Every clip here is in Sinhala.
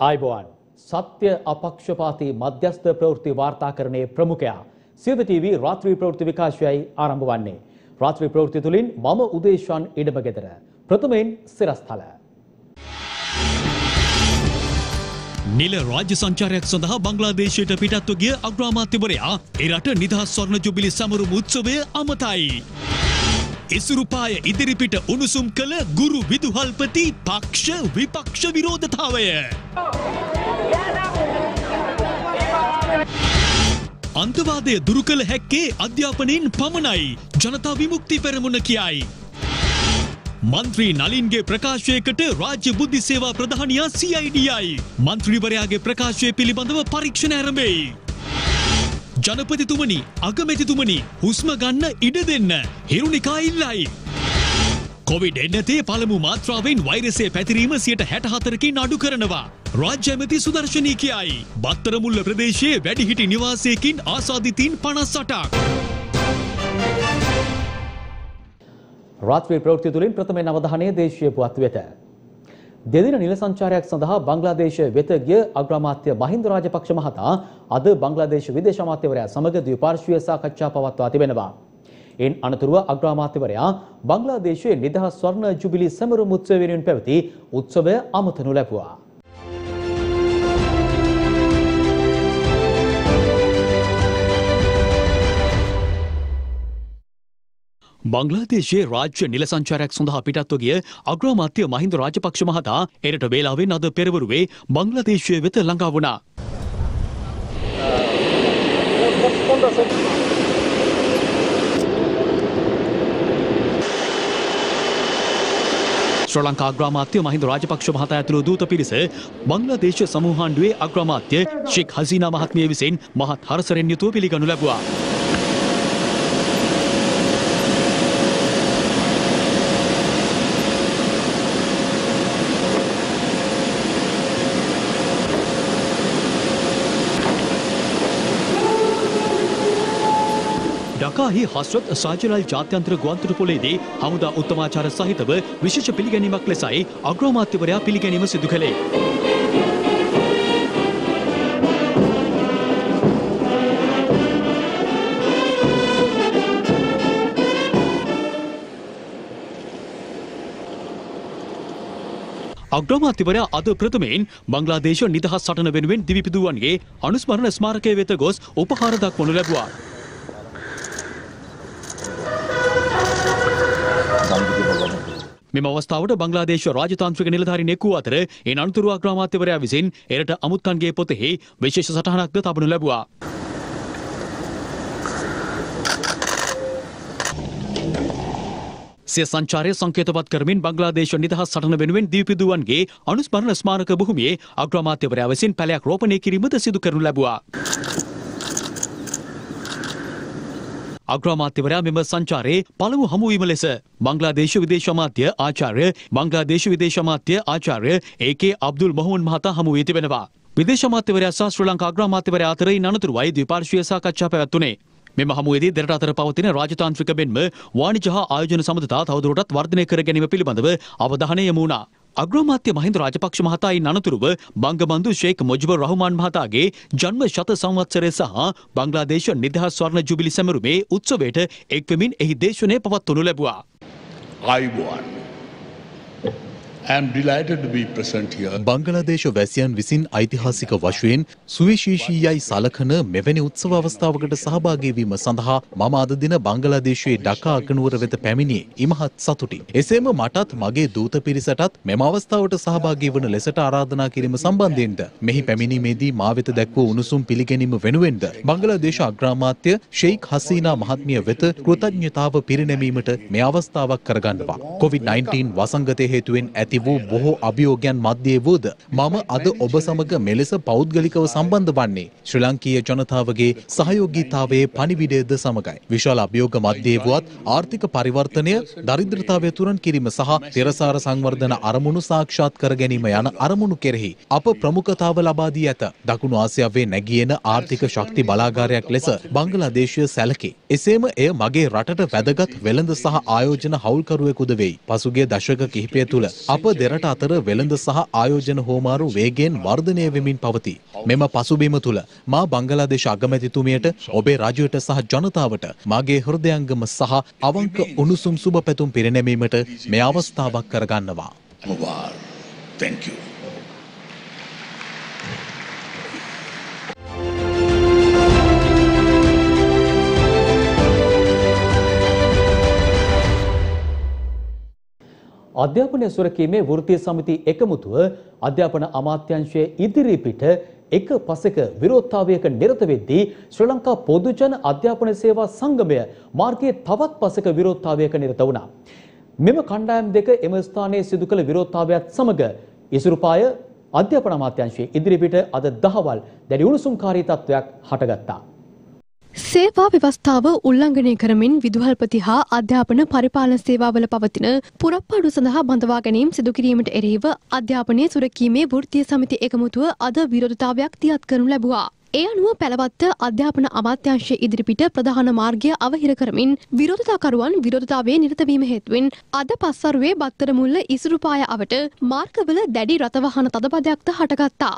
आयुबोवन सत्य अपक्षपाती मध्यस्थ प्रवृत्ति वार्ताकरणे प्रमुखया सिद्ध टीवी रात्रि प्रवृत्ति विकासයයි ආරම්භ වන්නේ. रात्रि प्रवृत्ति තුලින් මම උදේශාන් ඉඩමගෙදර ප්‍රථමයෙන් සිරස්තල. නිල රාජ්‍ය සංචාරයක් සඳහා බංග්ලාදේශයට පිටත්ව ගිය අග්‍රාමාත්‍යවරයා ඒ රට නිදහස් ස්වර්ණ ජුබිලි සමරුම් උත්සවය අමතයි. ඉසුරුපාය ඉදිරිපිට උණුසුම් කළ ගුරු විදුහල්පති පක්ෂ විපක්ෂ විරෝධතාවය. අන්තවාදය දුරු කළ හැක්කේ අධ්‍යාපනයෙන් පමණයි ජනතා විමුක්ති පෙරමුණ කියයි. මන්ත්‍රී නලින්ගේ ප්‍රකාශයකට රාජ්‍ය බුද්ධි සේවා ප්‍රධානියා CIDයි මන්ත්‍රීවරයාගේ ප්‍රකාශය පිළිබඳව පරීක්ෂණ ආරම්භයි. ජනපතිතුමනි අගමැතිතුමනි හුස්ම ගන්න ඉඩ දෙන්න හිරුනිකා ඉල්ලයි. කොවිඩ් එන්නතේ පළමු මාත්‍රාවෙන් වෛරසය පැතිරීම 64%කින් අඩු කරනවා. රාජ්‍ය ඇමති සුදර්ශනී කියයි. බත්තරමුල්ල ප්‍රදේශයේ වැඩිහිටි නිවාසයකින් ආසාදිතයින් 58ක්. රාත්‍රී ප්‍රවෘත්ති තුලින් ප්‍රථමයෙන් අවධානය දේශීය පුවත් වෙත. දෙදින නිල සංචාරයක් සඳහා බංග්ලාදේශ වෙත ගිය අග්‍රාමාත්‍ය මහින්ද රාජපක්ෂ මහතා අද බංග්ලාදේශ විදේශ අමාත්‍යවරයා සමග ද්විපාර්ශ්වීය සාකච්ඡා පවත්වා තිබෙනවා. එන් අනතුරුව අග්‍රාමාත්‍යවරයා බංග්ලාදේශයේ නිදහස් ස්වර්ණ ජුබිලි සමරුම් උත්සවය වෙනුවෙන් පැවති උත්සවය අමතනු ලැබුවා. බංග්ලාදේශයේ රාජ්‍ය නිල සංචාරයක් සඳහා පිටත්ව ගිය අග්‍රාමාත්‍ය මහින්ද රාජපක්ෂ මහතා එරට වේලාවෙන් අද පෙරවරුවේ බංග්ලාදේශය වෙත ළඟා වුණා. ශ්‍රී ලංකා අග්‍රාමාත්‍ය මහින්ද රාජපක්ෂ මහතා ඇතුළු දූත පිරිස බංග්ලාදේශ සමූහාණ්ඩුවේ අග්‍රාමාත්‍ය ෂේක් හසීනා මහත්මිය විසින් මහත් හරසරෙන් යුතුව පිළිගනු ලැබුවා. ඩකාහි හස්රත් සාජලල් ජාත්‍යන්තර ගුවන්තොටුපොළේදී හමුදා උත්තමාචාර සහිතව විශේෂ පිළිගැනීමක් ලෙසයි අග්‍රාමාත්‍යවරයා පිළිගැනීම සිදු කළේ. අග්‍රාමාත්‍යවරයා අද ප්‍රථමයෙන් බංග්ලාදේශ නිදහස් සටන වෙනුවෙන් දිවිපිදුවන්ගේ අනුස්මරණ ස්මාරකය වෙත ගොස් උපහාර දක්වනු ලැබුවා. මෙම අවස්ථාවට බංග්ලාදේශ රාජතාන්ත්‍රික නිලධාරීන් එක් වූ අතර ඒ අනතුරුව අග්‍රාමාත්‍යවරයා විසින් එරට අමුත්කන්ගේ පොතෙහි විශේෂ සටහනක්ද තබනු ලැබුවා. සිය සංචාරය සංකේතවත් කරමින් බංග්ලාදේශ නිදහස් සටන වෙනුවෙන් දීපිදුවන්ගේ අනුස්මරණ ස්මාරක භූමියේ අග්‍රාමාත්‍යවරයා විසින් පැලයක් රෝපණය කිරීමද සිදු කරනු ලැබුවා. අග්‍රාමාත්‍යවරයා මෙම සංචාරයේ පළමු හමුවීම ලෙස බංග්ලාදේශ විදේශ අමාත්‍ය ආචාර්ය බංග්ලාදේශ විදේශ අමාත්‍ය ආචාර්ය AK අබ්දුල් මොහොමඩ් මහතා හමු වී තිබෙනවා. විදේශ අමාත්‍යවරයා සහ ශ්‍රී ලංකා අග්‍රාමාත්‍යවරයා අතර ඉන් අනතුරුවයි ද්විපාර්ශ්වීය සාකච්ඡා පැවැත්වුණේ. මෙම හමුවේදී දෙරට අතර පවතින රාජතාන්ත්‍රික මෙන්ම වාණිජ්‍ය හා ආයෝජන සම්බන්ධතා තවදුරටත් වර්ධනය කර ගැනීම පිළිබඳව අවධානය යොමු වුණා. අග්‍රාමාත්‍ය මහින්ද රාජපක්ෂ මහතා ඉන් අනතුරුව බංගබන්දු ෂේක් මුජිබුර් රහ්මාන් මහතාගේ ජන්ම ශත සංවත්සරය සහ බංග්ලාදේශ නිදහස් ස්වර්ණ ජුබිලි සැමරුමේ උත්සවයට එක්වෙමින් එහි දේශනය පවත්වනු ලැබුවා. ආයුබෝවන්. I am delighted to be present here. බංගලාදේශ වැසියන් විසින් ඓතිහාසික වශයෙන් සුවිශේෂීයයි සලකන මෙවැනි උත්සව අවස්ථාවකට සහභාගී වීම සඳහා මම අද දින බංගලාදේශයේ ඩකා අගනුවර වෙත පැමිණියේ ඉමහත් සතුටින්. එසේම මටත් මගේ දූත පිරිසටත් මෙම අවස්ථාවට සහභාගී වන ලෙසට ආරාධනා කිරීම සම්බන්ධයෙන්ද මෙහි පැමිණීමේදී මා වෙත දැක්වූ උණුසුම් පිළිගැනීම වෙනුවෙන්ද බංගලාදේශ අග්‍රාමාත්‍ය ෂෙයික් හසීනා මහත්මිය වෙත කෘතඥතාව පිරිනැමීමට මේ අවස්ථාවක් කරගන්නවා. COVID-19 වසංගතය හේතුවෙන් වූ බොහෝ අභියෝගයන් මධ්‍යයේ වූද මම අද ඔබ සමග මෙලෙස පෞද්ගලිකව සම්බන්ධ වන්නේ ශ්‍රී ලංකීය ජනතාවගේ සහයෝගීතාවයේ පණිවිඩයද සමගයි. විශාල අභියෝග මධ්‍යයේ වුවත් ආර්ථික පරිවර්තනය, දරිද්‍රතාවය තුරන් කිරීම සහ තිරසාර සංවර්ධන අරමුණු සාක්ෂාත් කර ගැනීම යන අරමුණු කෙරෙහි අප ප්‍රමුඛතාව ලබා දී ඇත. දකුණු ආසියාවේ නැගී එන ආර්ථික ශක්ති බලාගාරයක් ලෙස බංග්ලාදේශය සැලකේ. එසේම එය මගේ රටට වැදගත් වෙළඳ සහ ආයෝජන හවුල්කරුවෙකුද වෙයි. පසුගිය දශක කිහිපය තුළ අප අප දෙරට අතර වෙළඳ සහ ආයෝජන හෝමාරු වේගයෙන් වර්ධනය වෙමින් පවතී. මෙම පසුබිම තුළ මා බංගලාදේශ අගමැතිතුමියට ඔබේ රජයට සහ ජනතාවට මාගේ හෘදයංගම සහ අවංක උණුසුම් සුබ පැතුම් පිරිනැමීමට මේ අවස්ථාවක් කරගන්නවා. Thank you. අධ්‍යාපනය සුරකීමේ වෘත්තීය සමිති එකමුතුව අධ්‍යාපන අමාත්‍යාංශයේ ඉදිරි පිට එක පසෙක විරෝධතාවයක නිරත වෙද්දී ශ්‍රී ලංකා පොදුජන අධ්‍යාපන සේවා සංගමය මාර්ගයේ තවත් පසෙක විරෝධතාවයක නිරත වුණා. මෙම කණ්ඩායම් දෙක එම ස්ථානයේ සිදු කළ විරෝධතාවයත් සමග ඉසුරුපාය අධ්‍යාපන අමාත්‍යාංශයේ ඉදිරි පිට අද දහවල් දැඩි උණුසුම්කාරී තත්ත්වයක් හටගත්තා. සේවා ව්‍යවස්ථාව උල්ලංඝනය කරමින් විදුහල්පති හා අධ්‍යාපන පරිපාලන සේවාවල පවතින පුරප්පාඩු සඳහා බඳවා ගැනීම සිදු කිරීමට එරෙහිව අධ්‍යාපනයේ සුරකීමේ වෘත්තීය සමිති එකමුතුව අද විරෝධතාවයක් තියත් කරනු ලැබුවා. ඒ අනුව පැලවත්ත අධ්‍යාපන අමාත්‍යාංශය ඉදිරිපිට ප්‍රධාන මාර්ගය අවහිර කරමින් විරෝධතාකරුවන් විරෝධතාවයේ නිරත වීම හේතුවෙන් අද පස්වරුවේ බත්තර මුල්ල ඉසුරුපාය අවට මාර්ගවල දැඩි රථවාහන තදබදයක්ද හටගත්තා.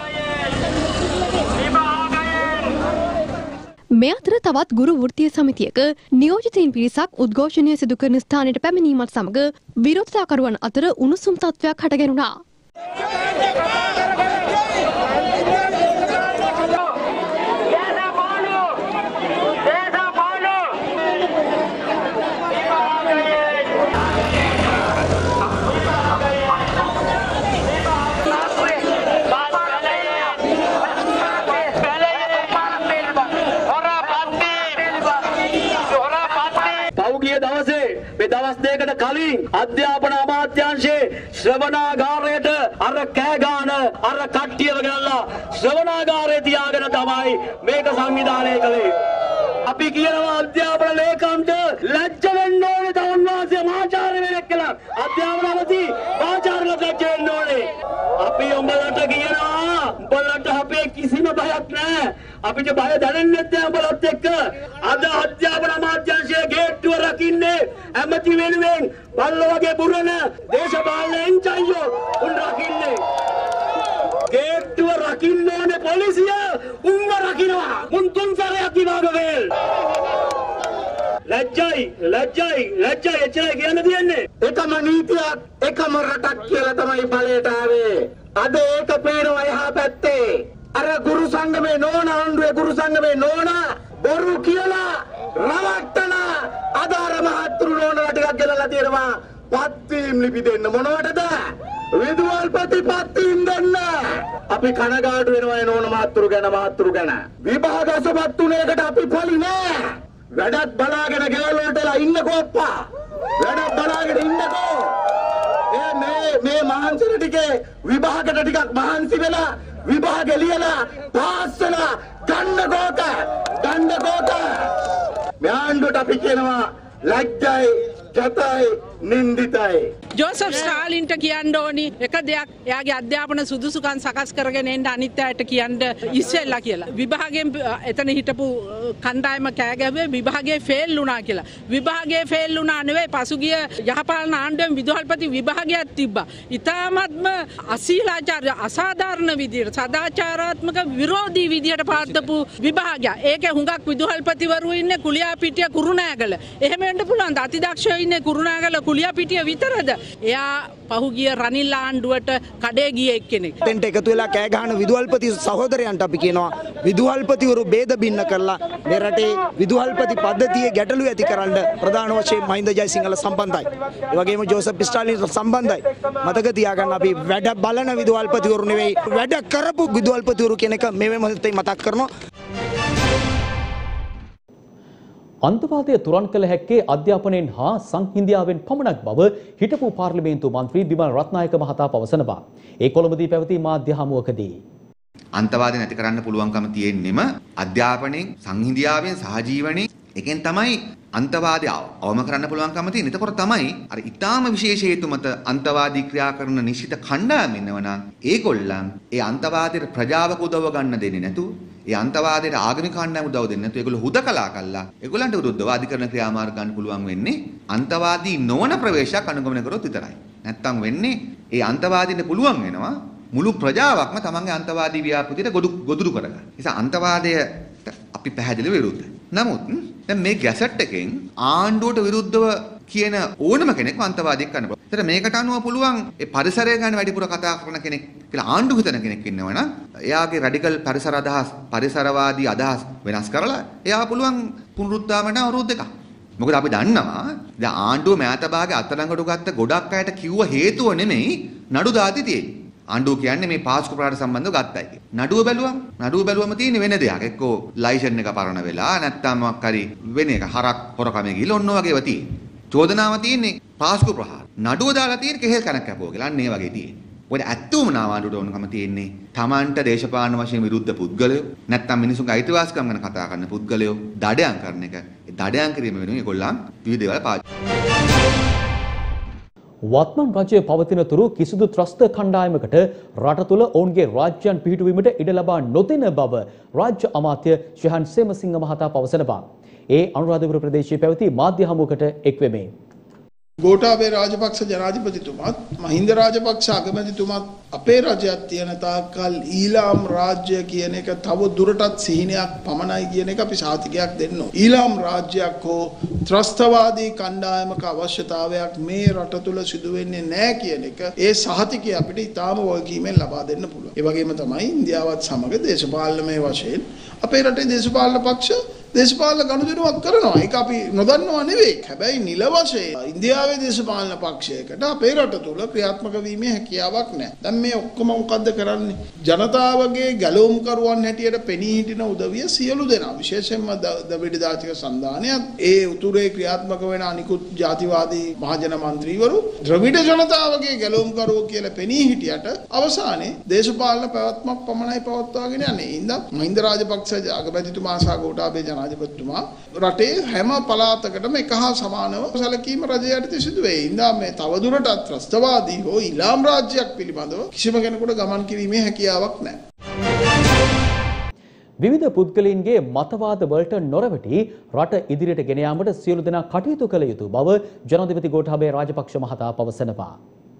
මේ අතර තවත් ගුරු වෘත්තීය සමිතියක නියෝජිතයින් පිරිසක් උද්ඝෝෂණය සිදු කරන ස්ථානයට පැමිණීමත් සමග විරෝධතාකරුවන් අතර උණුසුම් තත්ත්වයක් හටගැනුණා. දවස් දෙකකට කලින් අධ්‍යාපන අමාත්‍යාංශයේ ශ්‍රවණාගාරයට අර කෑගාන අර කට්ටියව ගෙනල්ලා ශ්‍රවණාගාරයේ තියාගෙන තමයි මේක සංවිධානය කළේ. අපි කියනවා අධ්‍යාපන ලේකම්ට ලැජ්ජ වෙන්න ඕනේ තවන්වාසිය මහාචාර්ය වෙලෙක් කියලා. අධ්‍යාපන අමාත්‍ය මහාචාර්යලා ලැජ්ජ වෙන්න ඕනේ. අපි උඹලට කියනවා උඹලට අපේ කිසිම බයක් නැහැ. අපිට බය දැනෙන්නේ නැහැ උඹලත් එක්ක. අද අධ්‍යාපන අමාත්‍යාංශයේ ගේට්ටුව රකින්නේ ඇමති වෙනුවෙන් බල්ලෝ වගේ බුරන දේශපාලන එන්ජයියෝ උන් රකින්නේ. ගේට්ටුව රකින්න ඕනේ පොලිසිය උන්ව රකින්නවා. උන් තුන් සැරයක් විභාග වේල්. ලැජ්ජයි එච්චරයි කියන්න තියෙන්නේ. එකම නීතියක් එකම රටක් කියලා තමයි බලයට ආවේ. අද ඒක පේනවා එහා පැත්තේ. අර ගුරු සංගමේ නෝන ආණ්ඩුවේ ගුරු සංගමේ නෝන බොරු කියලා රවට්ටන අදාර මහත්තුරු නෝනලා ටිකක් ගෙනලා තියෙනවා. පත්වීම් ලිපි දෙන්න මොනවටද? විදුහල්පති පත්වීම් දෙන්න. අපි කනගාටු වෙනවා ඒ නෝන මහත්තුරු ගැන. විභාග අසපත් තුනේකට අපි පොලි නෑ. වැඩක් බලාගෙන ගෑලුවටලා ඉන්නකෝ අප්පා. වැඩක් බලාගෙන ඉන්නකෝ. මේ මහන්සිර ටිකේ විභාගයට ටිකක් මහන්සි වෙලා විභාග ලියලා පාස් වෙලා ගන්න කෝක. මේ ආණ්ඩුවට අපි කියනවා ලැජ්ජයි, කැතයි, නින්දිතයි. ජෝසප් ස්ටාලින්ට කියන්න ඕනි එක දෙයක් එයාගේ අධ්‍යාපන සුදුසුකම් සකස් කරගෙන එන්න අනිත් අයට කියන්න ඉස්සෙල්ලා කියලා. විභාගයෙන් එතන හිටපු කණ්ඩායම කෑ ගැහුවේ විභාගයේ ෆේල් වුණා කියලා. විභාගයේ ෆේල් වුණා නෙවෙයි පසුගිය යහපාලන ආණ්ඩුවෙන් විදුහල්පති විභාගයක් තිබ්බා. ඊටාත්ම අශීලාචාර අසාධාරණ විදියට සදාචාරාත්මක විරෝධී විදියට පාදපු විභාගයක්. ඒකේ හුඟක් විදුහල්පතිවරු ඉන්නේ කුලියාපිටිය කුරුණෑගල. එහෙම වෙන්න පුළුවන්. අතිදක්ෂයෝ ඉන්නේ කුරුණෑගල කුලියාපිටිය විතරද? එයා පහුගිය රනිල් ආණ්ඩුවට කඩේ ගිය එක්කෙනෙක්. දෙන්ට එකතු වෙලා කෑ ගහන විදුහල්පති සහෝදරයන්ට අපි කියනවා විදුහල්පතිවරු ભેද බින්න කරලා මේ රටේ විදුහල්පති පද්ධතියේ ගැටලු ඇති කරන්න ප්‍රධාන වශයෙන් මහින්ද ජයසිංහල සම්බන්ධයි. ඒ වගේම ජෝසප් ස්ටාලින් සම්බන්ධයි. මතක තියාගන්න අපි වැඩ බලන විදුහල්පතිවරු නෙවෙයි වැඩ කරපු විදුහල්පතිවරු කියන එක මේ මොහොතේ මතක් කරනවා. අන්තවාදය තුරන් කළ හැක්කේ අධ්‍යාපනයෙන් හා සංහිඳියාවෙන් පමණක් බව හිටපු පාර්ලිමේන්තු මන්ත්‍රී බිමල් රත්නායක මහතා පවසනවා. ඒ කොළඹදී පැවති මාධ්‍ය හමුවකදී අන්තවාදය නැති කරන්න පුළුවන්කම තියෙන්නෙම අධ්‍යාපනයෙන් සංහිඳියාවෙන් සහජීවනයෙන් එකෙන් තමයි අන්තවාදය අවම කරන්න පුළුවන්කම තියෙන. එතකොට තමයි අර ඊටාම විශේෂ හේතු මත අන්තවාදී ක්‍රියා කරන නිශ්චිත කණ්ඩායම් ඉන්නවනම් ඒගොල්ලන් ඒ අන්තවාදයට ප්‍රජාවක උදව් ගන්න දෙන්නේ නැතු ඒ අන්තවාදයට ආගමික කණ්ඩායම් උදව් දෙන්නේ නැතු ඒගොල්ලෝ හුදකලා කළා. ඒගොල්ලන්ට විරුද්ධව අධිකරණ ක්‍රියාමාර්ග ගන්න පුළුවන් වෙන්නේ අන්තවාදී නොවන ප්‍රවේශයක් අනුගමනය කරොත් විතරයි. නැත්තම් වෙන්නේ ඒ අන්තවාදීන්ට පුළුවන් වෙනවා මුළු ප්‍රජාවක්ම තමන්ගේ අන්තවාදී ව්‍යාපෘතියට ගොදුරු කරගන්න. ඒ නිසා අන්තවාදයට අපි පැහැදිලිව විරුද්ධයි. නමුත් දැන් මේ ගැසට් එකෙන් ආණ්ඩුවට විරුද්ධව කියන ඕනම කෙනෙක්ව අන්තවාදියෙක් කරන්න පුළුවන්. ඒතර මේකට අනුව පුළුවන් ඒ පරිසරය ගැන වැඩිපුර කතා කරන කෙනෙක් කියලා ආණ්ඩු හිතන කෙනෙක් ඉන්නවනම් එයාගේ රැඩිකල් පරිසර අදහස් පරිසරවාදී අදහස් වෙනස් කරලා එයා පුළුවන් පුනරුත්ථාපනයට අවුරුදු දෙකක්. මොකද අපි දන්නවා දැන් ආණ්ඩුව මෑත භාගයේ අත්අඩංගුවට ගත්ත ගොඩක් අයට කිව්ව හේතුව නෙමෙයි නඩු දාති තියෙන්නේ. ආණ්ඩුව කියන්නේ මේ පාස්කු ප්‍රාණ සම්බන්ධව ගත්තයි කියලා. නඩුව බැලුවම තියෙන්නේ වෙන දෙයක්. එක්කෝ ලයිසන් එක පරණ වෙලා නැත්නම් මොකක් හරි වෙන එක හරක් හොරකමේ ගිහලා ඔන්න වගේව තියෙන්නේ. චෝදනාව තියෙන්නේ පාස්කු ප්‍රහාර. නඩුව දාලා තියෙන්නේ කෙහෙල් කනක් කැපුවා කියලා. අන්න ඒ වගේ තියෙන්නේ. ඔය ඇත්තම නාවාඩුවට ඕනකම තියෙන්නේ Tamanට දේශපාලන වශයෙන් විරුද්ධ පුද්ගලයෝ නැත්නම් මිනිසුන්ගේ අයිතිවාසිකම් ගැන කතා කරන පුද්ගලයෝ දඩයන් කරන එක. ඒ දඩයන් කිරීම වෙනුවෙන් ඒගොල්ලන් විවිධ දේවල් පාවිච්චි වත්මන් රජය පවතින තුරු කිසිදු ත්‍රස්ත කණ්ඩායමකට රට තුළ ඔවුන්ගේ රාජ්‍යයන් පිහිටුවීමට ඉඩ ලබා නොදෙන බව රාජ්‍ය අමාත්‍ය ශ්‍රහන් සේමසිංහ මහතා පවසනවා. ඒ අනුරාධපුර ප්‍රදේශයේ පැවති මාධ්‍ය හමුවකට එක්වෙමි. ගෝඨාභය රාජපක්ෂ ජනාධිපතිතුමාත් මහින්ද රාජපක්ෂ අගමැතිතුමාත් අපේ රජයක් තියෙන තාක්කල් ඊළාම් රාජ්‍ය කියන එක තව දුරටත් සිහිනයක් පමණයි කියන එක අපි සාතිකයක් දෙන්න ඕන. ඊළාම් රාජ්‍යයක් හෝ ත්‍රස්තවාදී කණ්ඩායමක අවශ්‍යතාවයක් මේ රට තුල සිදු වෙන්නේ නැහැ කියන එක ඒ සහතිකය අපිට ඊටාම වගකීමෙන් ලබා දෙන්න පුළුවන්. ඒ වගේම තමයි ඉන්දියාවත් සමග දේශපාලනමය වශයෙන් අපේ රටේ දේශපාලන පක්ෂ දේශපාලන ගනුදෙනුවක් කරනවා. ඒක අපි නොදන්නවා නෙවෙයි. හැබැයි නිල වශයෙන් ඉන්දියාවේ දේශපාලන පක්ෂයකට අපේ රට තුල ක්‍රියාත්මක වීමේ හැකියාවක් නැහැ. දැන් මේ ඔක්කොම මොකද්ද කරන්නේ? ජනතාවගේ ගැලවුම්කරුවන් හැටියට පෙනී හිටින උදවිය සියලු දෙනා විශේෂයෙන්ම ද්‍රවිඩ ජාතික සන්ධානයත් ඒ උතුරේ ක්‍රියාත්මක වෙන අනිකුත් ජාතිවාදී මහජන මන්ත්‍රීවරු ද්‍රවිඩ ජනතාවගේ ගැලවුම්කරුවෝ කියලා පෙනී හිටියට අවසානයේ දේශපාලන පැවැත්මක් පමණයි පවත්වාගෙන යන්නේ. ඉඳන් මහින්ද රාජපක්ෂ අගමැතිතුමා සහ ගෝඨාභය ජනාධිපතිතුමා රටේ හැම පළාතකටම එක හා සමානව සැලකීම රජය යටතේ සිදු වේ. ඉඳන් මේ තවදුරටත් ත්‍රස්තවාදී හෝ ඊළාම් රාජ්‍යයක් පිළිබඳව කිසිම කෙනෙකුට ගමන් කිරීමේ හැකියාවක් නැහැ. විවිධ පුද්ගලයන්ගේ මතවාද වලට නොරවටි රට ඉදිරියට ගෙන යාමට සියලු දෙනා කටයුතු කළ යුතු බව ජනාධිපති ගෝඨාභය රාජපක්ෂ මහතා පවසනවා.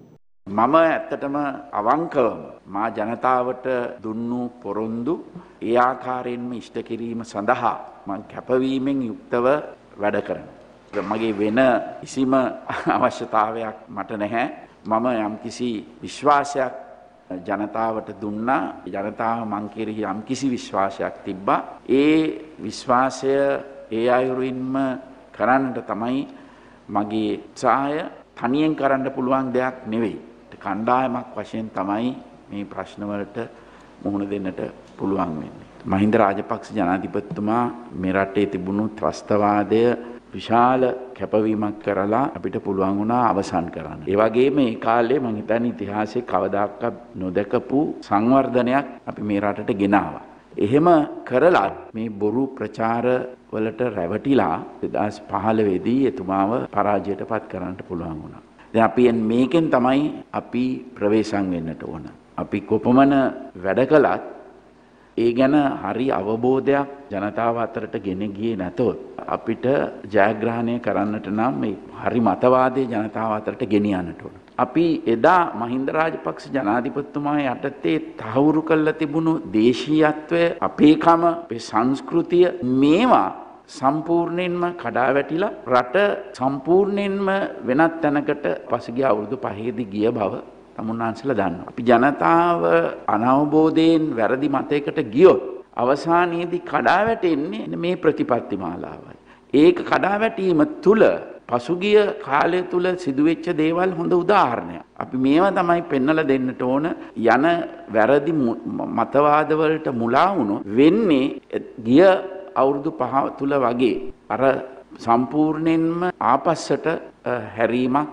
මම ඇත්තටම අවංකවම මා ජනතාවට දුන්නු පොරොන්දු ඒ ආකාරයෙන්ම ඉෂ්ට කිරීම සඳහා මම කැපවීමෙන් යුක්තව වැඩ කරනවා. මගේ වෙන කිසිම අවශ්‍යතාවයක් මට නැහැ. මම යම්කිසි විශ්වාසයක් ජනතාවට දුන්නා. ජනතාව මං කෙරෙහි යම්කිසි විශ්වාසයක් තිබ්බා. ඒ විශ්වාසය ඒ අයුරින්ම කරන්නට තමයි මගේ උත්සාහය. තනියෙන් කරන්න පුළුවන් දෙයක් නෙවෙයි. කණ්ඩායමක් වශයෙන් තමයි මේ ප්‍රශ්නවලට මුහුණ දෙන්නට පුළුවන් වෙන්නේ. මහින්ද රාජපක්ෂ ජනාධිපතිතුමා මේ රටේ තිබුණු ත්‍රස්තවාදය විශාල කැපවීමක් කරලා අපිට පුළුවන් වුණා අවසන් කරන්න. ඒ වගේම මේ කාලේ මම හිතන්නේ ඉතිහාසයේ කවදාකවත් නොදකපු සංවර්ධනයක් අපි මේ රටට ගෙනාවා. එහෙම කරලා මේ බොරු ප්‍රචාර වලට රැවටිලා 2015 දී එතුමාව පරාජයට පත් කරන්න පුළුවන් වුණා. දැන් අපි මේකෙන් තමයි අපි ප්‍රවේශම් වෙන්නට ඕන. අපි කොපමණ වැඩ කළත් ඒ ගැන හරි අවබෝධයක් ජනතාව අතරට ගෙන ගියේ නැතොත් අපිට ජයග්‍රහණය කරන්නට නම් මේ හරි මතවාදී ජනතාව අතරට ගෙනියන්නට ඕන. අපි එදා මහින්ද රාජපක්ෂ ජනාධිපතිතුමා යටතේ තහවුරු කළ තිබුණු දේශීයත්වය, අපේකම, අපේ සංස්කෘතිය මේවා සම්පූර්ණයෙන්ම කඩා වැටිලා රට සම්පූර්ණයෙන්ම වෙනත් තැනකට පසුගිය අවුරුදු 5දී ගිය බව තමුන්නාන්සලා දන්නවා. අපි ජනතාව අනවබෝධයෙන් වැරදි මතයකට ගියොත් අවසානයේදී කඩා වැටෙන්නේ මේ ප්‍රතිපත්ති මාලාවයි. ඒක කඩා වැටීම තුල පසුගිය කාලය තුල සිදුවෙච්ච දේවල් හොඳ උදාහරණයක්. අපි මේවා තමයි පෙන්වලා දෙන්නට ඕන. යන වැරදි මතවාද වලට මුලා වුණොත් වෙන්නේ ගිය අවුරුදු 5 තුල වගේ අර සම්පූර්ණයෙන්ම ආපස්සට හැරීමක්.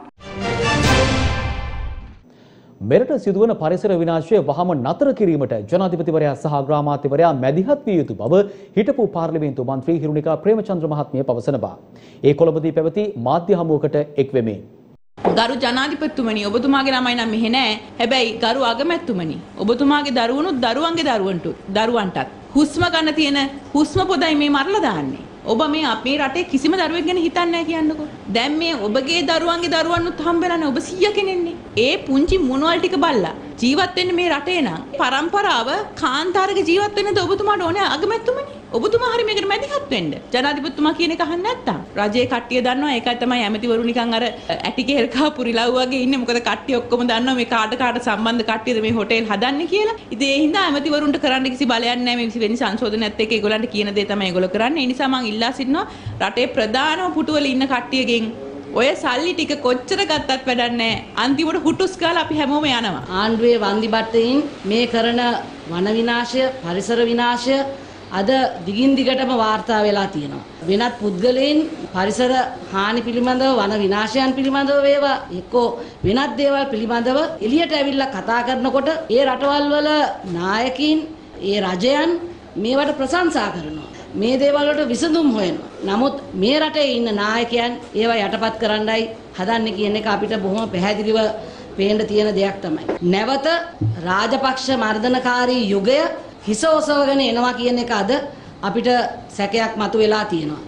මෙරට සිදුවන පරිසර විනාශය වහම නතර කිරීමට ජනාධිපතිවරයා සහ අග්‍රාමාත්‍යවරයා මැදිහත් විය යුතු බව හිටපු පාර්ලිමේන්තු මන්ත්‍රී හිරුණිකා ප්‍රේමචන්ද්‍ර මහත්මිය පවසනවා. ඒ කොළඹදී පැවති මාධ්‍ය හමුවකට එක් වෙමින් ගරු ජනාධිපතිතුමනි, ඔබතුමාගේ ළමයි නම් මෙහෙ නෑ. හැබැයි ගරු අගමැතිතුමනි, ඔබතුමාගේ දරුවනුත් දරුවන්ගේ දරුවන්ටත් හුස්ම ගන්න තියෙන හුස්ම පොදයි මේ මරලා දාන්නේ. ඔබ මේ අපේ රටේ කිසිම දරුවෙක් ගැන හිතන්නේ නැහැ කියන්නකෝ. දැන් මේ ඔබගේ දරුවන්ගේ දරුවන්නුත් හම්බෙලානේ ඔබ 100 කෙනෙන්නේ. ඒ පුංචි මොනවල් ටික බල්ලා ජීවත් වෙන්නේ මේ රටේ නම් පරම්පරාව කාන්තාරක ජීවත් වෙන්නද ඔබතුමාට ඕනේ අගමැතිතුමනි. ඔබතුමා හරි මේකට මැදිහත් වෙන්න. ජනාධිපතිතුමා කියන එක අහන්න නැත්තම්. රජයේ කට්ටිය දන්නවා ඒකයි තමයි ඇමතිවරු නිකන් අර ඇටි කෙහෙල් කහපු රිලව් වගේ ඉන්නේ. මොකද කට්ටිය ඔක්කොම දන්නවා මේ කාට සම්බන්ධ කට්ටියද මේ හොටෙල් හදන්නේ කියලා. ඉතින් ඒ හින්දා ඇමතිවරුන්ට කරන්න කිසි බලයක් නැහැ. මේ වෙනි සංශෝධනයත් එක්ක ඒගොල්ලන්ට කියන දේ තමයි ඒගොල්ලෝ කරන්නේ. ඒ නිසා මම ඉල්ලා සිටිනවා රටේ ප්‍රධානම පුටුවල ඉන්න කට්ටියගෙන් ඔය සල්ලි ටික කොච්චර ගත්තත් වැඩක් නැහැ. අන්තිමට හුටුස් කාලා අපි හැමෝම යනවා. ආණ්ඩුවේ වන්දි බට්ටයින් මේ කරන වන විනාශය, පරිසර විනාශය අද දිගින් දිගටම වාර්තා වෙලා තියෙනවා. වෙනත් පුද්ගලයන් පරිසර හානි පිළිබඳව, වන විනාශයන් පිළිබඳව වේවා එක්කෝ වෙනත් දේවල් පිළිබඳව එළියට ඇවිල්ලා කතා කරනකොට ඒ රටවල් වල නායකයින්, ඒ රජයන් මේවට ප්‍රශංසා කරනවා. මේ දේවල් වලට විසඳුම් හොයනවා. නමුත් මේ රටේ ඉන්න නායකයන් ඒවා යටපත් කරන්නයි හදන්නේ කියන එක අපිට බොහොම පැහැදිලිව පේන්න තියෙන දෙයක් තමයි. නැවත රාජපක්ෂ මර්ධනකාරී යුගය හිස ඔසවගෙන එනවා කියන එක අද අපිට සැකයක් මතුවලා තියෙනවා.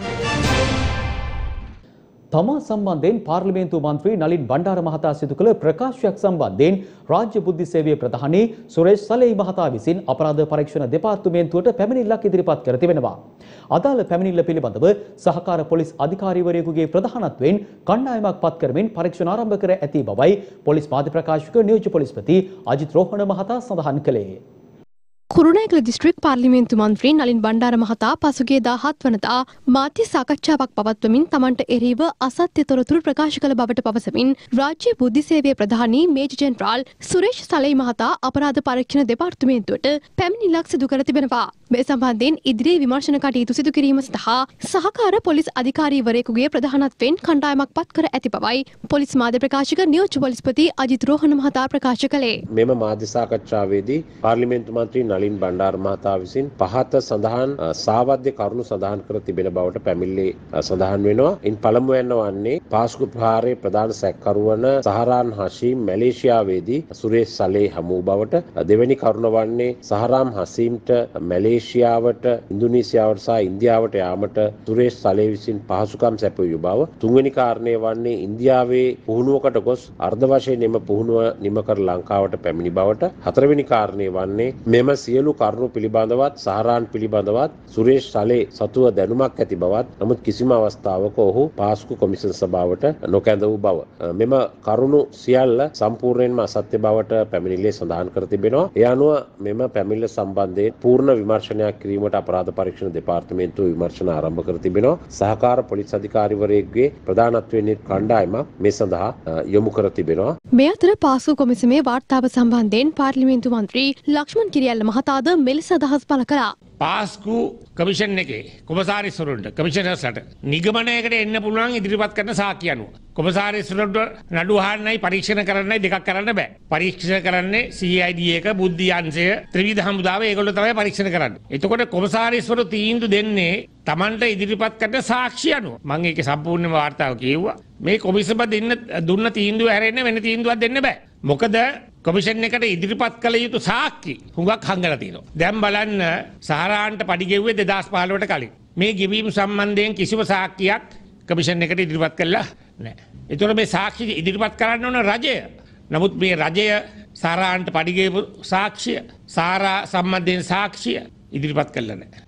තමා සම්බන්ධයෙන් පාර්ලිමේන්තු මන්ත්‍රී නලින් බණ්ඩාර මහතා සිදු කළ ප්‍රකාශයක් සම්බන්ධයෙන් රාජ්‍ය බුද්ධි සේවයේ ප්‍රධානී සුරේෂ් සලෙයි මහතා විසින් අපරාධ පරීක්ෂණ දෙපාර්තමේන්තුවට පැමිණිල්ලක් ඉදිරිපත් කර තිබෙනවා. අදාළ පැමිණිල්ල පිළිබඳව සහකාර පොලිස් අධිකාරීවරයෙකුගේ ප්‍රධානත්වයෙන් කණ්ඩායමක් පත් කරමින් පරීක්ෂණ ආරම්භ කර ඇති බවයි පොලිස් මාධ්‍ය ප්‍රකාශක නියෝජ්‍ය පොලිස්පති අජිත් රෝහණ මහතා සඳහන් කළේ. කුරුණෑගල දිස්ත්‍රික් පාර්ලිමේන්තු මන්ත්‍රී නලින් බණ්ඩාර මහතා පසුගිය 17 වනදා මාධ්‍ය සාකච්ඡාවක් පවත්වමින් තමන්ට එරෙහිව අසත්‍ය තොරතුරු ප්‍රකාශ කළ බවට පවසමින් රාජ්‍ය බුද්ධි සේවයේ ප්‍රධානී මේජර් ජෙනරාල් සුරේෂ් සලෙයි මහතා අපරාධ පරීක්ෂණ දෙපාර්තමේන්තුවට පැමිණිල්ලක් සිදු කර තිබෙනවා. මේ සම්බන්ධයෙන් ඉදිරියේ විමර්ශන කටයුතු සිදු කිරීම සඳහා සහකාර පොලිස් අධිකාරීවරයෙකුගේ ප්‍රධානත්වයෙන් කණ්ඩායමක් පත් කර ඇති බවයි පොලිස් මාධ්‍ය ප්‍රකාශක නියෝජ්‍ය පොලිස්පති අජිත් රෝහණ මහතා ප්‍රකාශ කළේ. මෙම මාධ්‍ය සාකච්ඡාවේදී පාර්ලිමේන්තු මන්ත්‍රී නලින් බණ්ඩාර මහතා විසින් පහත සඳහන් සාවද්‍ය කරුණු සඳහන් කර තිබෙන බවට පැමිණිලි සඳහන් වෙනවා. ඉන් පළමුවෙන්ම වන්නේ පාස්කු ප්‍රහාරයේ ප්‍රධාන සැකකරුවන සහරාන් හෂීම් මැලේසියාවේදී සුරේෂ් සලේ හමු බවට, දෙවැනි කරුණ වන්නේ සහරාම් හසීම්ට මැලේසියාවට, ඉන්දුනීසියාවට සහ ඉන්දියාවට යාමට සුරේෂ් සලේ විසින් පහසුකම් සැපයූ බව. තුන්වෙනි කාරණය වන්නේ ඉන්දියාවේ පුහුණුවකට ගොස් අර්ධ වශයෙන් එම පුහුණුව නිම කර ලංකාවට පැමිණි බවට. හතරවෙනි කාරණය වන්නේ මෙම සියලු කරුණු පිළිබඳවත් සහරාන් පිළිබඳවත් සුරේෂ් සලේ සතුව දැනුමක් ඇති බවත්, නමුත් කිසිම අවස්ථාවක ඔහු පාස්කු කොමිෂන් සභාවට නොකැඳ වූ බව. මෙම කරුණු සියල්ල සම්පූර්ණයෙන්ම අසත්‍ය බවට පැමිණිල්ලේ සඳහන් කර තිබෙනවා. ඒ අනුව මෙම පැමිණිල්ල සම්බන්ධයෙන් පූර්ණ විමර්ශනයක් කිරීමට අපරාධ පරීක්ෂණ දෙපාර්තමේන්තුව විමර්ශන ආරම්භ කර තිබෙනවා. සහකාර පොලිස් අධිකාරීවරයෙකුගේ ප්‍රධානත්වයෙන් කණ්ඩායමක් මේ සඳහා යොමු කර තිබෙනවා. මේ අතර පාස්කු කොමිසමේ වාර්තාව සම්බන්ධයෙන් පාර්ලිමේන්තු මන්ත්‍රී ලක්ෂ්මන් කිරියල්ල මහතාද මෙලෙස අදහස් පළ කළා. පාස්කු කමිෂන් එකේ කොමසාරිස්වරුන්ට කමිෂනර්ස්ලට නිගමනයකට එන්න පුළුවන් ඉදිරිපත් කරන සාක්ෂි අනුව. කොමසාරිස්වරුන්ට නඩු අහන්නයි පරීක්ෂණ කරන්නයි දෙකක් කරන්න බෑ. පරීක්ෂණ කරන්නේ CID එක, බුද්ධි අංශය, ත්‍රිවිධ හමුදාව ඒගොල්ලෝ තමයි පරීක්ෂණ කරන්නේ. එතකොට කොමසාරිස්වරු තීන්දුව දෙන්නේ Tamanට ඉදිරිපත් කරන සාක්ෂි අනුව. මම ඒකේ සම්පූර්ණ වාර්තාව කියෙව්වා. මේ කොමිසම දුන්න තීන්දුව හැරෙන්න වෙන තීන්දුවක් දෙන්න බෑ. මොකද කොමිෂන් එකට ඉදිරිපත් කළ යුතු සාක්ෂි හුඟක් හංගලා තියෙනවා. දැන් බලන්න සහරාන්ට පඩි ගෙව්වේ 2015ට කලින්. මේ ගෙවීම සම්බන්ධයෙන් කිසිම සාක්ෂියක් කොමිෂන් එකට ඉදිරිපත් කළා නැහැ. ඒතකොට මේ සාක්ෂි ඉදිරිපත් කරන්න ඕන රජය. නමුත් මේ රජය සහරාන්ට පඩි ගෙවපු සාක්ෂිය, සාරා සම්බන්ධයෙන් සාක්ෂිය ඉදිරිපත් කළා නැහැ.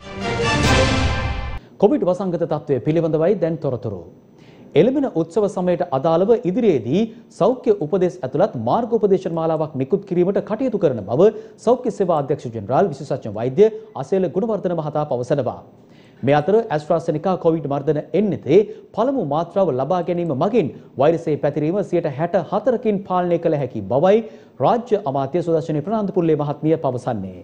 කොවිඩ් වසංගත තත්ත්වය පිළිබඳවයි දැන් තොරතුරු. එළඹෙන උත්සව සමයට අදාළව ඉදිරියේදී සෞඛ්‍ය උපදෙස් ඇතුළත් මාර්ගෝපදේශන මාලාවක් නිකුත් කිරීමට කටයුතු කරන බව සෞඛ්‍ය සේවා අධ්‍යක්ෂ ජෙනරාල් විශේෂඥ වෛද්‍ය අසේල ගුණවර්ධන මහතා පවසනවා. මේ අතර ඇස්ට්‍රාසෙනිකා කොවිඩ් මර්ධන එන්නතේ පළමු මාත්‍රාව ලබා ගැනීම මගින් වෛරසයේ පැතිරීම 64%කින් පාලනය කළ හැකි බවයි රාජ්‍ය අමාත්‍ය සුදර්ශනී ප්‍රනාන්දුපුල්ලේ මහත්මිය පවසන්නේ.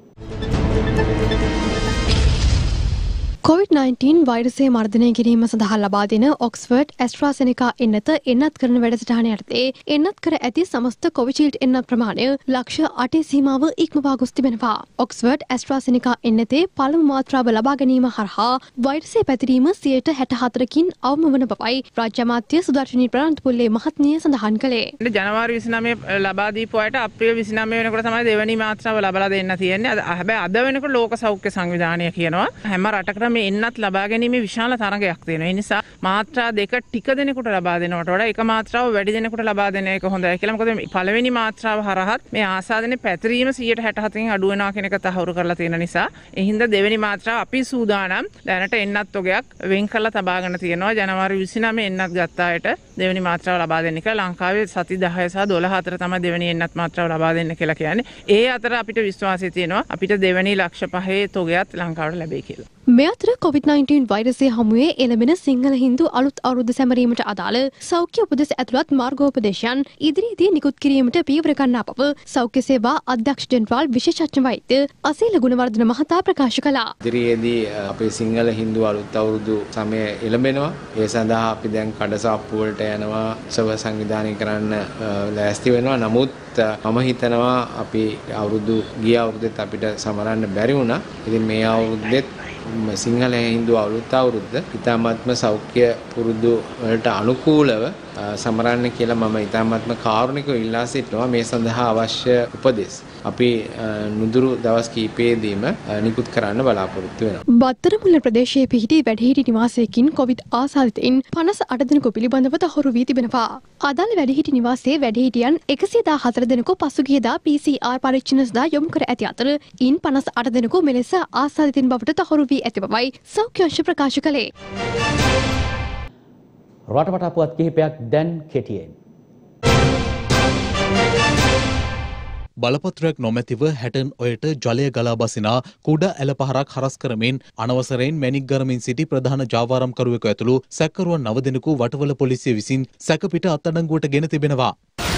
COVID-19 වෛරසය මර්ධනය කිරීම සඳහා ලබා දෙන ඔක්ස්ෆර්ඩ් ඇස්ට්‍රාසෙනිකා එන්නත එන්නත් කරන වැඩසටහන යටතේ එන්නත් කර ඇති සමස්ත කොවිෂීල්ඩ් එන්නත් ප්‍රමාණය ලක්ෂ 8 සීමාව ඉක්මවා ගොස් තිබෙනවා. ඔක්ස්ෆර්ඩ් ඇස්ට්‍රාසෙනිකා එන්නතේ පළමු මාත්‍රාව ලබා ගැනීම හරහා වෛරසය පැතිරීම 64%කින් අවම වන බවයි රාජ්‍ය අමාත්‍ය සුදර්ශනී ප්‍රනාන්දුපුල්ලේ මහත්මිය සඳහන් කළේ. ජනවාරි 29 ලබා දීපු අයට අප්‍රේල් 29 වෙනකොට තමයි දෙවැනි මාත්‍රාව ලබා දෙන්න තියෙන්නේ. හැබැයි අද වෙනකොට ලෝක සෞඛ්‍ය සංවිධානය කියනවා හැම රටකටම මේ එන්නත් ලබා ගැනීම විශාල තරගයක් තියෙනවා. ඒ නිසා මාත්‍රා දෙක ටික දෙනෙකුට ලබා දෙනවට වඩා එක මාත්‍රාව වැඩි දෙනෙකුට ලබා දෙන එක හොඳයි කියලා. මොකද පළවෙනි මාත්‍රාව හරහත් මේ ආසාදනයේ පැතිරීම 167කින් අඩු වෙනවා කියන එක තහවුරු කරලා තියෙන නිසා ඒ හින්දා දෙවෙනි මාත්‍රාව අපි සූදානම් දැනට එන්නත් ඔගයක් වෙන් කරලා තබාගෙන තියෙනවා. ජනවාරි 29 එන්නත් ගත්ත අයට දෙවෙනි මාත්‍රාව ලබා දෙන්න කියලා. ලංකාවේ සති 10 සහ 12 අතර තමයි දෙවෙනි එන්නත් මාත්‍රාව ලබා දෙන්න කියලා කියන්නේ. ඒ අතර අපිට විශ්වාසය තියෙනවා අපිට දෙවෙනි ලක්ෂ 5 තොගයක් ලංකාවට ලැබෙයි කියලා. මේ අතර COVID-19 වෛරසය හමුවේ එළඹෙන සිංහල හින්දු අලුත් අවුරුද්ද සැමරීමට අදාළ සෞඛ්‍ය උපදෙස් ඇතුළත් මාර්ගෝපදේශයන් ඉදිරියේදී නිකුත් කිරීමට පියවර ගන්නා බව සෞඛ්‍ය සේවා අධ්‍යක්ෂ ජෙනරාල් විශේෂඥ වෛද්‍ය අසීල ගුණවර්ධන මහතා ප්‍රකාශ කළා. ඉදිරියේදී අපේ සිංහල හින්දු අලුත් අවුරුදු සමය එළඹෙනවා. ඒ සඳහා අපි දැන් කඩසාප්පු වලට යනවා, උත්සව සංවිධානය කරන්න ලෑස්ති වෙනවා. නමුත් මම හිතනවා අපි ගිය අවුරුද්දෙත් අපිට සමරන්න බැරි වුණා. ඉතින් මේ අවුරුද්දෙත් සිංහල හින්දු අලුත් අවුරුද්ද ඉතාමත්ම සෞඛ්‍ය පුරුදු වලට අනුකූලව සමරන්න කියලා මම ඉතාමත්ම කාරුණිකව ඉල්ලා සිටිනවා. මේ සඳහා අවශ්‍ය උපදෙස් අපි නුදුරු දවස් කිහිපයේදීම නිකුත් කරන්න බලාපොරොත්තු වෙනවා. බත්තරමුල්ල ප්‍රදේශයේ පිහිටි වැඩිහිටි නිවාසයකින් කොවිඩ් ආසාදිතයින් 58 දෙනෙකු පිළිබඳව තහවුරු වී තිබෙනවා. අදාළ වැඩිහිටි නිවාසයේ වැඩිහිටියන් 114 දෙනෙකු පසුගියදා PCR පරීක්ෂණ සඳහා යොමු කර ඇති අතර ඉන් 58 දෙනෙකු මෙලෙස ආසාදිතින් බවට තහවුරු වී ඇති බවයි සෞඛ්‍ය අංශ ප්‍රකාශ කළේ. රටවටා පුවත් කිහිපයක් දැන් කෙටියෙන්. බලපත්‍රයක් නොමැතිව හැටන් ඔයට ජලය ගලා බසිනා කුඩා ඇල පහරක් හරස් කරමින් අනවසරයෙන් මැණික් ගරමින් සිටි ප්‍රධාන ජාවාරම්කරුවෙකු ඇතුළු සැකකරුවන් 9 දෙනෙකු වටවල පොලිසිය විසින් සැකපිට අත්අඩංගුවට ගෙන තිබෙනවා.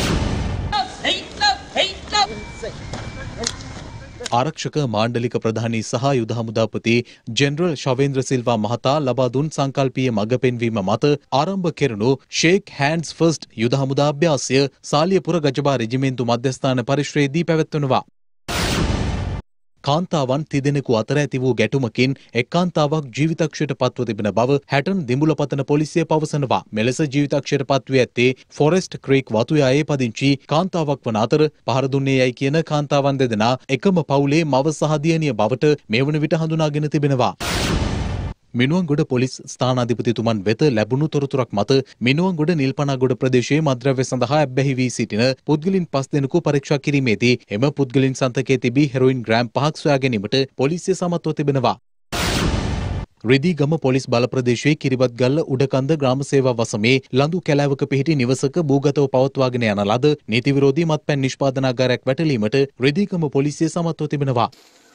ආරක්ෂක මාණ්ඩලික ප්‍රධානී සහ යුද හමුදාපති ජෙනරල් ශවේන්ද්‍ර සිල්වා මහතා ලබා දුන් සංකල්පීය මඟ පෙන්වීම මත ආරම්භ කෙරුණු ෂේක් හෑන්ඩ්ස් ෆර්ස්ට් යුද හමුදා අභ්‍යාසය සාලියපුර ගජබා රෙජිමෙන්තු මධ්‍යස්ථාන පරිශ්‍රයේදී පැවැත්වෙනවා. කාන්තාවන් තිදෙනෙකු අතර ඇති වූ ගැටුමකින් එක් කාන්තාවක් ජීවිතක්ෂයට පත්ව තිබෙන බව හැටන් දිඹුලපතන පොලිසිය පවසනවා. මෙලෙස ජීවිතක්ෂයට පත්ව ඇත්තේ ෆොරෙස්ට් ක්‍රීක් වතුයායේ පදිංචි කාන්තාවක් වන අතර පහර දුන්නේ යයි කියන කාන්තාවන් දෙදෙනා එකම පවුලේ මව සහ දියණිය බවට මේ වන විට හඳුනාගෙන තිබෙනවා. මිනුවන්ගොඩ පොලිස් ස්ථානාධිපතිතුමන් වෙත ලැබුණු තොරතුරක් මත මිනුවන්ගොඩ නිල්පනාගොඩ ප්‍රදේශයේ මද්‍රව්‍ය සඳහා ඇබ්බැහි වී සිටින පුද්ගලින් 5 දෙනෙකු පරීක්ෂා කිරීමේදී එම පුද්ගලින් සන්තකයේ තිබී හෙරොයින් ග්‍රෑම් 5ක් සොයා ගැනීමට පොලිසිය සමත්ව තිබෙනවා. රිදීගම පොලිස් බල ප්‍රදේශයේ කිරිබත්ගල්ල උඩකන්ද ග්‍රාම සේවා වසමේ ලඳු කැලෑවක පිහිටි නිවසක භූගතව පවත්වාගෙන යන ලද නීති විරෝධී මත්පැන් නිෂ්පාදනාගාරයක් වැටලීමට රිදීගම පොලිසිය සමත්ව තිබෙනවා.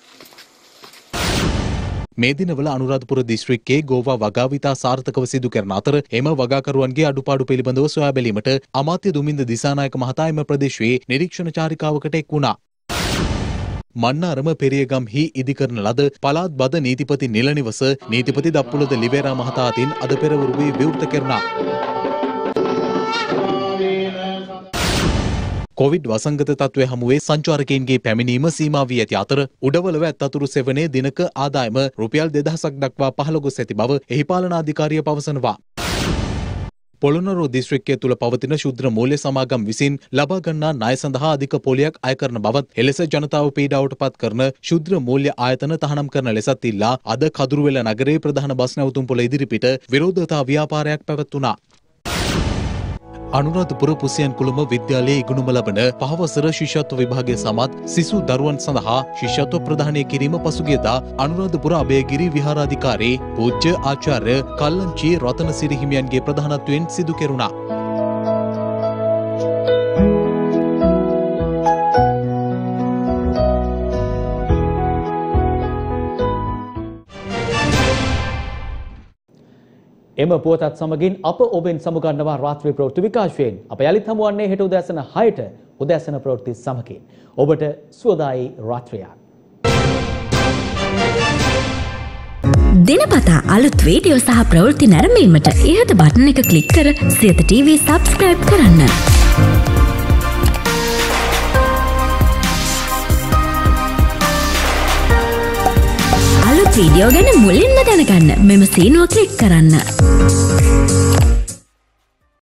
මේ දිනවල අනුරාධපුර දිස්ත්‍රික්කයේ ගෝවා වගාව ඉතා සාර්ථකව සිදු කරන අතර එම වගාකරුවන්ගේ අඩුපාඩු පිළිබඳව සොයා බැලීමට අමාත්‍ය දුමින්ද දිසානායක මහතා එම ප්‍රදේශයේ නිරීක්ෂණ චාරිකාවකට එක් වුණා. මන්නාරම පෙරියගම්හි ඉදිකරන ලද පළාත් බද නීතිපති නිල නිවස නීතිපති දප්පුලද ලිබේරා මහතා අතින් අද පෙරවරුවේ විවෘත කෙරුණා. කොවිඩ් වසංගත තත්ත්වය හමුවේ සංචාරකයන්ගේ පැමිණීම සීමා වී ඇති අතර උඩවලව ඇත් අතුරු සෙවනේ දිනක ආදායම රුපියල් 2000ක් දක්වා පහළ ගොස් ඇති බව එහි පාලනාධිකාරිය පවසනවා. පොළොන්නරුව දිස්ත්‍රික්කය තුළ පවතින ශුද්‍ර මූල්‍ය සමාගම් විසින් ලබා ගන්නා ණය සඳහා අධික පොලියක් අය කරන බවත් එලෙස ජනතාව පීඩාවට පත් කරන ශුද්‍ර මූල්‍ය ආයතන තහනම් කරන ලෙසත් ඉල්ලා අද කදුරුවෙල නගරයේ ප්‍රධාන බස් නැවතුම්පොළ ඉදිරිපිට විරෝධතා ව්‍යාපාරයක් පැවැත්වුණා. අනුරාධපුර පුසියන් කුළුම විද්‍යාලයේ ඉගෙනුම ලබන පහවසර ශිෂ්‍යත්ව විභාගය සමත් සිසු දරුවන් සඳහා ශිෂ්‍යත්ව ප්‍රදානය කිරීම පසුගියදා අනුරාධපුර අභයගිරි විහාරාධිකාරී පූජ්‍ය ආචාර්ය කල්ලංචි රතනසිරි හිමියන්ගේ ප්‍රධානත්වයෙන් සිදු කෙරුණා. එම පුවතත් සමගින් අප ඔබෙන් සමුගන්නවා රාත්‍රී ප්‍රවෘත්ති විකාශයෙන්. අප යළිත් හමුවන්නේ හෙට උදෑසන 6ට උදෑසන ප්‍රවෘත්ති සමගින්. ඔබට සුවදායි රාත්‍රියක්. දිනපතා අලුත් වීඩියෝ සහ ප්‍රවෘත්ති නැරඹීමට ඉහත බටන් එක ක්ලික් කර සියත TV සබ්ස්ක්‍රයිබ් කරන්න. අලුත් වීඩියෝ ගැන මුලින්ම දැනගන්න මෙම සීනුව ක්ලික් කරන්න.